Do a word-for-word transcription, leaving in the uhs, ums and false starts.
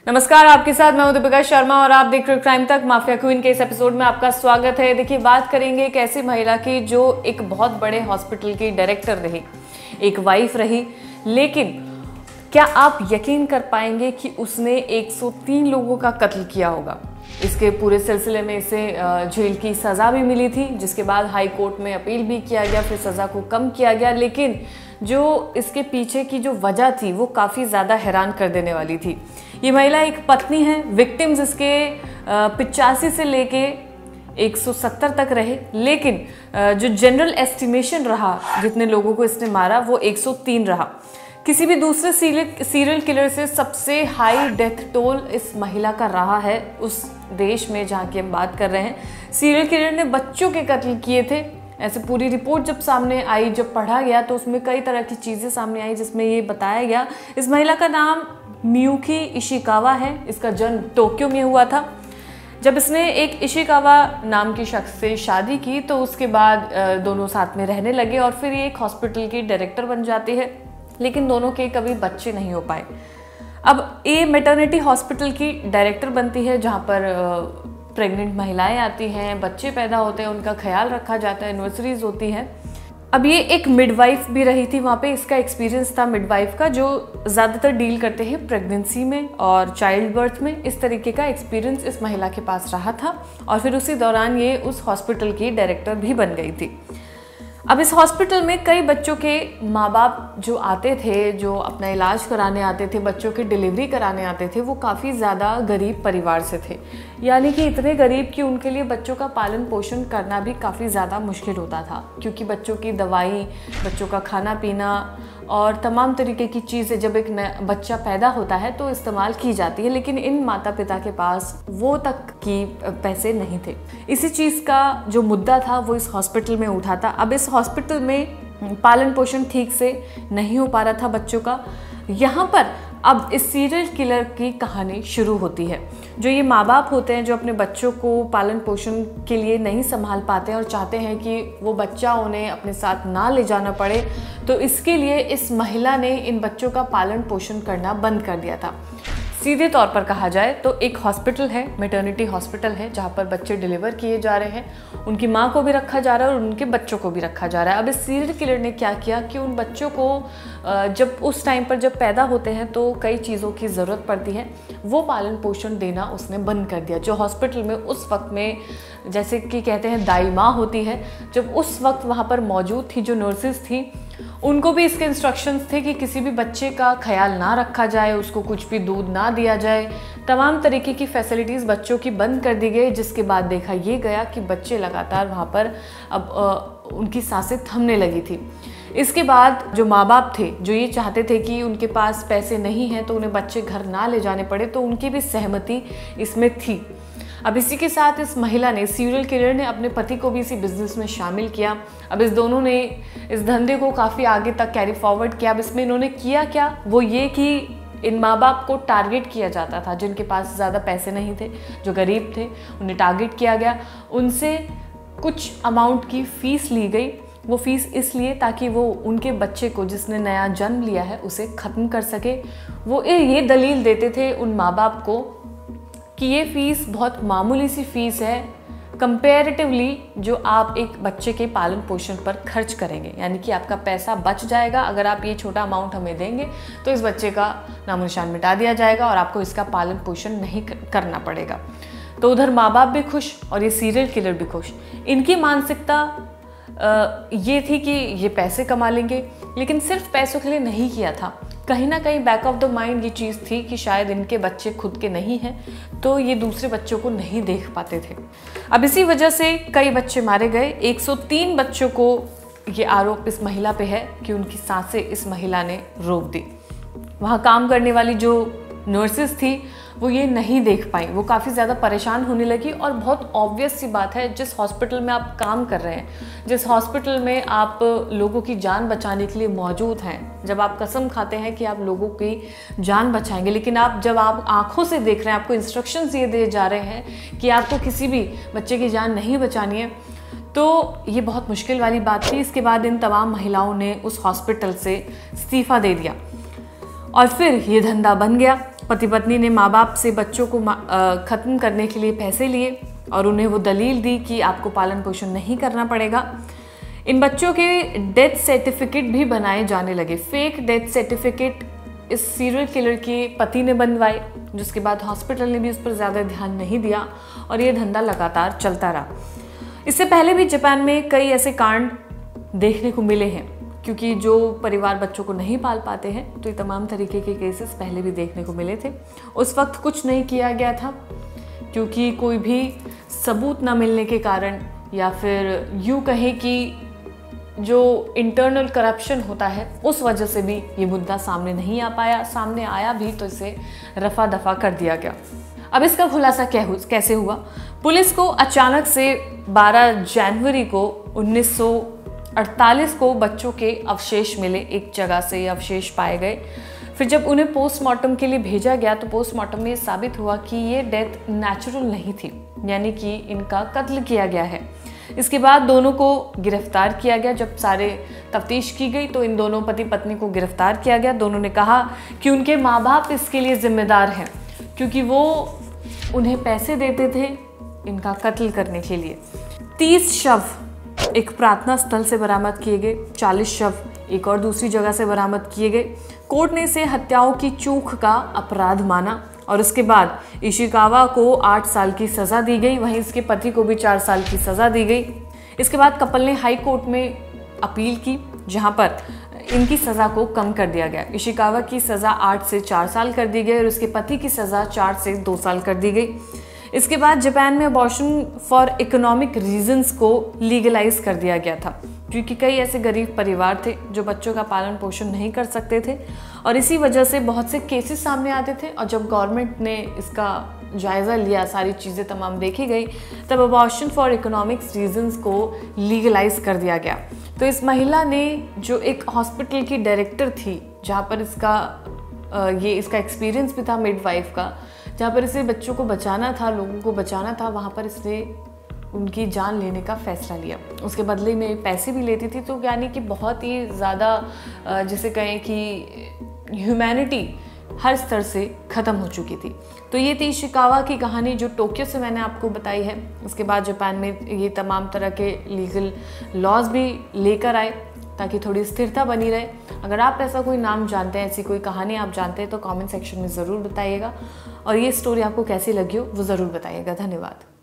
नमस्कार, आपके साथ मैं हूं दीपिका शर्मा और आप देख रहे हो क्राइम तक। माफिया क्वीन के इस एपिसोड में आपका स्वागत है। देखिए, बात करेंगे एक ऐसी महिला की जो एक बहुत बड़े हॉस्पिटल की डायरेक्टर रही, एक वाइफ रही, लेकिन क्या आप यकीन कर पाएंगे कि उसने एक सौ तीन लोगों का कत्ल किया होगा। इसके पूरे सिलसिले में इसे जेल की सज़ा भी मिली थी, जिसके बाद हाई कोर्ट में अपील भी किया गया, फिर सज़ा को कम किया गया। लेकिन जो इसके पीछे की जो वजह थी वो काफ़ी ज़्यादा हैरान कर देने वाली थी। ये महिला एक पत्नी है। विक्टिम्स इसके पिचासी से लेके एक सौ सत्तर तक रहे, लेकिन जो जनरल एस्टिमेशन रहा जितने लोगों को इसने मारा वो एक सौ तीन रहा। किसी भी दूसरे सीरियल किलर से सबसे हाई डेथ टोल इस महिला का रहा है उस देश में जहाँ की हम बात कर रहे हैं। सीरियल किलर ने बच्चों के कत्ल किए थे। ऐसे पूरी रिपोर्ट जब सामने आई, जब पढ़ा गया, तो उसमें कई तरह की चीज़ें सामने आई, जिसमें ये बताया गया। इस महिला का नाम मियुकी इशिकावा है। इसका जन्म टोक्यो में हुआ था। जब इसने एक इशिकावा नाम की शख्स से शादी की तो उसके बाद दोनों साथ में रहने लगे और फिर ये एक हॉस्पिटल की डायरेक्टर बन जाती है, लेकिन दोनों के कभी बच्चे नहीं हो पाए। अब ये मैटरनिटी हॉस्पिटल की डायरेक्टर बनती है, जहाँ पर प्रेग्नेंट महिलाएं आती हैं, बच्चे पैदा होते हैं, उनका ख्याल रखा जाता है, एनिवर्सरीज होती हैं। अब ये एक मिडवाइफ भी रही थी वहाँ पे। इसका एक्सपीरियंस था मिडवाइफ का, जो ज़्यादातर डील करते हैं प्रेगनेंसी में और चाइल्ड बर्थ में। इस तरीके का एक्सपीरियंस इस महिला के पास रहा था और फिर उसी दौरान ये उस हॉस्पिटल की डायरेक्टर भी बन गई थी। अब इस हॉस्पिटल में कई बच्चों के माँ बाप जो आते थे, जो अपना इलाज कराने आते थे, बच्चों की डिलीवरी कराने आते थे, वो काफ़ी ज़्यादा गरीब परिवार से थे। यानी कि इतने गरीब कि उनके लिए बच्चों का पालन पोषण करना भी काफ़ी ज़्यादा मुश्किल होता था, क्योंकि बच्चों की दवाई, बच्चों का खाना पीना और तमाम तरीके की चीज़ें जब एक नया बच्चा पैदा होता है तो इस्तेमाल की जाती है, लेकिन इन माता पिता के पास वो तक की पैसे नहीं थे। इसी चीज़ का जो मुद्दा था वो इस हॉस्पिटल में उठा था। अब इस हॉस्पिटल में पालन पोषण ठीक से नहीं हो पा रहा था बच्चों का। यहाँ पर अब इस सीरियल किलर की कहानी शुरू होती है। जो ये माँ बाप होते हैं, जो अपने बच्चों को पालन पोषण के लिए नहीं संभाल पाते हैं और चाहते हैं कि वो बच्चा उन्हें अपने साथ ना ले जाना पड़े, तो इसके लिए इस महिला ने इन बच्चों का पालन पोषण करना बंद कर दिया था। सीधे तौर पर कहा जाए तो एक हॉस्पिटल है, मैटरनिटी हॉस्पिटल है, जहाँ पर बच्चे डिलीवर किए जा रहे हैं। उनकी माँ को भी रखा जा रहा है और उनके बच्चों को भी रखा जा रहा है। अब इस सीरियल किलर ने क्या किया कि उन बच्चों को जब उस टाइम पर जब पैदा होते हैं तो कई चीज़ों की ज़रूरत पड़ती है, वो पालन पोषण देना उसने बंद कर दिया। जो हॉस्पिटल में उस वक्त में, जैसे कि कहते हैं दाई माँ होती है, जब उस वक्त वहाँ पर मौजूद थी, जो नर्सेज थी, उनको भी इसके इंस्ट्रक्शंस थे कि किसी भी बच्चे का ख्याल ना रखा जाए, उसको कुछ भी दूध ना दिया जाए। तमाम तरीके की फैसिलिटीज़ बच्चों की बंद कर दी गई, जिसके बाद देखा ये गया कि बच्चे लगातार वहाँ पर अब आ, उनकी सांसें थमने लगी थी। इसके बाद जो माँ बाप थे, जो ये चाहते थे कि उनके पास पैसे नहीं हैं तो उन्हें बच्चे घर ना ले जाने पड़े, तो उनकी भी सहमति इसमें थी। अब इसी के साथ इस महिला ने, सीरियल किलर ने, अपने पति को भी इसी बिजनेस में शामिल किया। अब इस दोनों ने इस धंधे को काफ़ी आगे तक कैरी फॉरवर्ड किया। अब इसमें इन्होंने किया क्या, वो ये कि इन माँ बाप को टारगेट किया जाता था, जिनके पास ज़्यादा पैसे नहीं थे, जो गरीब थे, उन्हें टारगेट किया गया। उनसे कुछ अमाउंट की फ़ीस ली गई। वो फ़ीस इसलिए ताकि वो उनके बच्चे को, जिसने नया जन्म लिया है, उसे ख़त्म कर सके। वो ये दलील देते थे उन माँ बाप को कि ये फ़ीस बहुत मामूली सी फ़ीस है कंपैरेटिवली जो आप एक बच्चे के पालन पोषण पर खर्च करेंगे, यानी कि आपका पैसा बच जाएगा। अगर आप ये छोटा अमाउंट हमें देंगे तो इस बच्चे का नामो निशान मिटा दिया जाएगा और आपको इसका पालन पोषण नहीं करना पड़ेगा। तो उधर माँ बाप भी खुश और ये सीरियल किलर भी खुश। इनकी मानसिकता ये थी कि ये पैसे कमा लेंगे, लेकिन सिर्फ पैसों के लिए नहीं किया था। कहीं ना कहीं बैक ऑफ द माइंड ये चीज़ थी कि शायद इनके बच्चे खुद के नहीं हैं, तो ये दूसरे बच्चों को नहीं देख पाते थे। अब इसी वजह से कई बच्चे मारे गए। एक सौ तीन बच्चों को ये आरोप इस महिला पे है कि उनकी सांसें इस महिला ने रोक दी। वहाँ काम करने वाली जो नर्सेस थी वो ये नहीं देख पाई, वो काफ़ी ज़्यादा परेशान होने लगी। और बहुत ऑब्वियस सी बात है, जिस हॉस्पिटल में आप काम कर रहे हैं, जिस हॉस्पिटल में आप लोगों की जान बचाने के लिए मौजूद हैं, जब आप कसम खाते हैं कि आप लोगों की जान बचाएंगे, लेकिन आप जब आप आंखों से देख रहे हैं, आपको इंस्ट्रक्शंस ये दिए जा रहे हैं कि आपको किसी भी बच्चे की जान नहीं बचानी है, तो ये बहुत मुश्किल वाली बात थी। इसके बाद इन तमाम महिलाओं ने उस हॉस्पिटल से इस्तीफ़ा दे दिया और फिर ये धंधा बन गया। पति पत्नी ने माँ बाप से बच्चों को ख़त्म करने के लिए पैसे लिए और उन्हें वो दलील दी कि आपको पालन पोषण नहीं करना पड़ेगा। इन बच्चों के डेथ सर्टिफिकेट भी बनाए जाने लगे। फेक डेथ सर्टिफिकेट इस सीरियल किलर के पति ने बनवाए, जिसके बाद हॉस्पिटल ने भी उस पर ज़्यादा ध्यान नहीं दिया और ये धंधा लगातार चलता रहा। इससे पहले भी जापान में कई ऐसे कांड देखने को मिले हैं, क्योंकि जो परिवार बच्चों को नहीं पाल पाते हैं तो ये तमाम तरीके के केसेस पहले भी देखने को मिले थे। उस वक्त कुछ नहीं किया गया था क्योंकि कोई भी सबूत न मिलने के कारण, या फिर यूँ कहें कि जो इंटरनल करप्शन होता है उस वजह से भी ये मुद्दा सामने नहीं आ पाया। सामने आया भी तो इसे रफा दफा कर दिया गया। अब इसका खुलासा क्या हु, कैसे हुआ? पुलिस को अचानक से बारह जनवरी को उन्नीस सौ अड़तालीस को बच्चों के अवशेष मिले। एक जगह से ये अवशेष पाए गए। फिर जब उन्हें पोस्टमार्टम के लिए भेजा गया तो पोस्टमार्टम में साबित हुआ कि ये डेथ नेचुरल नहीं थी, यानी कि इनका कत्ल किया गया है। इसके बाद दोनों को गिरफ्तार किया गया। जब सारे तफ्तीश की गई तो इन दोनों पति पत्नी को गिरफ्तार किया गया। दोनों ने कहा कि उनके माँ बाप इसके लिए जिम्मेदार हैं, क्योंकि वो उन्हें पैसे देते थे इनका कत्ल करने के लिए। तीस शव एक प्रार्थना स्थल से बरामद किए गए, चालीस शव एक और दूसरी जगह से बरामद किए गए। कोर्ट ने इसे हत्याओं की चूक का अपराध माना और उसके बाद इशिकावा को आठ साल की सज़ा दी गई। वहीं इसके पति को भी चार साल की सज़ा दी गई। इसके बाद कपल ने हाई कोर्ट में अपील की, जहां पर इनकी सज़ा को कम कर दिया गया। इशिकावा की सज़ा आठ से चार साल कर दी गई और उसके पति की सज़ा चार से दो साल कर दी गई। इसके बाद जापान में अबॉर्शन फॉर इकोनॉमिक रीजंस को लीगलाइज कर दिया गया था, क्योंकि कई ऐसे गरीब परिवार थे जो बच्चों का पालन पोषण नहीं कर सकते थे और इसी वजह से बहुत से केसेस सामने आते थे। और जब गवर्नमेंट ने इसका जायज़ा लिया, सारी चीज़ें तमाम देखी गई, तब अबॉर्शन फॉर इकोनॉमिक्स रीजंस को लीगलाइज कर दिया गया। तो इस महिला ने, जो एक हॉस्पिटल की डायरेक्टर थी, जहाँ पर इसका ये इसका एक्सपीरियंस भी था मिडवाइफ का, जहाँ पर इसे बच्चों को बचाना था, लोगों को बचाना था, वहाँ पर इसने उनकी जान लेने का फैसला लिया। उसके बदले में पैसे भी लेती थी। तो यानी कि बहुत ही ज़्यादा, जिसे कहें कि ह्यूमैनिटी हर स्तर से ख़त्म हो चुकी थी। तो ये थी इशिकावा की कहानी, जो टोक्यो से मैंने आपको बताई है। उसके बाद जापान में ये तमाम तरह के लीगल लॉज भी लेकर आए ताकि थोड़ी स्थिरता बनी रहे। अगर आप ऐसा कोई नाम जानते हैं, ऐसी कोई कहानी आप जानते हैं, तो कमेंट सेक्शन में ज़रूर बताइएगा और ये स्टोरी आपको कैसी लगी हो वो ज़रूर बताइएगा। धन्यवाद।